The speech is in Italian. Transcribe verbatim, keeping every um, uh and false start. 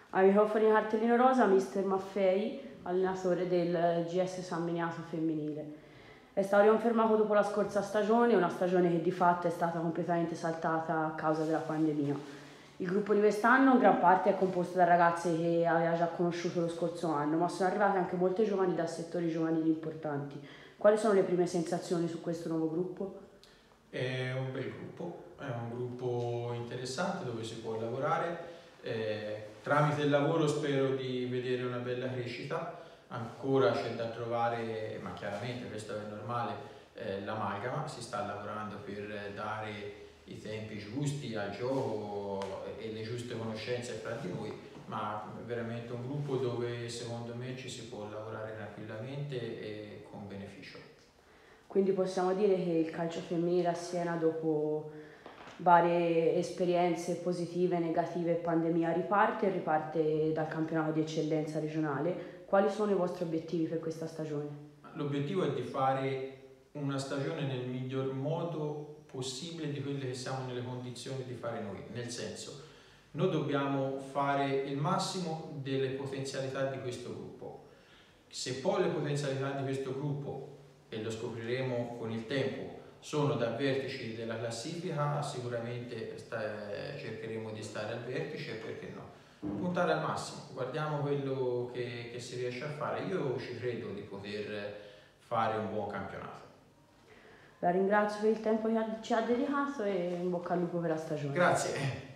Ai microfoni cartellino rosa mister Maffei, allenatore del G S San Miniato femminile. È stato riconfermato dopo la scorsa stagione, una stagione che di fatto è stata completamente saltata a causa della pandemia. Il gruppo di quest'anno in gran parte è composto da ragazze che aveva già conosciuto lo scorso anno, ma sono arrivate anche molte giovani da settori giovanili importanti. Quali sono le prime sensazioni su questo nuovo gruppo? È un bel gruppo, è un gruppo interessante dove si può lavorare. Eh, tramite il lavoro spero di vedere una bella crescita. Ancora c'è da trovare, ma chiaramente questo è normale, eh, l'amalgama. Si sta lavorando per dare i tempi giusti al gioco e le giuste conoscenze fra di noi, ma è veramente un gruppo dove secondo me ci si può lavorare tranquillamente e con beneficio. Quindi possiamo dire che il calcio femminile a Siena, dopo varie esperienze positive, negative e pandemia, riparte e riparte dal campionato di eccellenza regionale. Quali sono i vostri obiettivi per questa stagione? L'obiettivo è di fare una stagione nel miglior modo possibile di quelle che siamo nelle condizioni di fare noi, nel senso, noi dobbiamo fare il massimo delle potenzialità di questo gruppo. Se poi le potenzialità di questo gruppo, e lo scopriremo con il tempo, sono da vertici della classifica, sicuramente sta, cercheremo di stare al vertice, perché no? Puntare al massimo, guardiamo quello che, che si riesce a fare. Io ci credo di poter fare un buon campionato. La ringrazio per il tempo che ci ha dedicato e in bocca al lupo per la stagione. Grazie.